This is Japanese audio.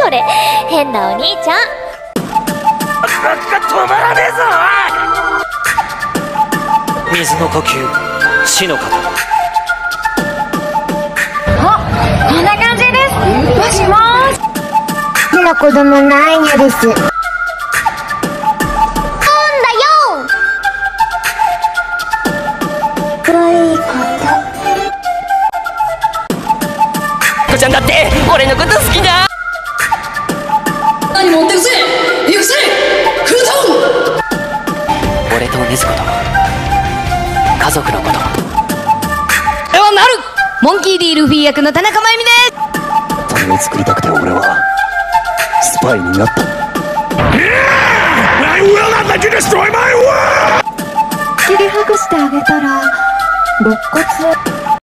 これ変なお兄ちゃん。 止まらねえぞ。水の呼吸、死の型。 こんな感じです。もしもーし。 好きな子供のアイニャです。 ちゃんだって俺のこと好きだ。 何持ってるぜ。行くぜクルトン。 俺と禰豆子と家族のこと。 ではなるモンキー D ルフィ役の田中真由美です。 種を作りたくて俺はスパイになった。I will not let you destroy my world! 切り剥がしてあげたら肋骨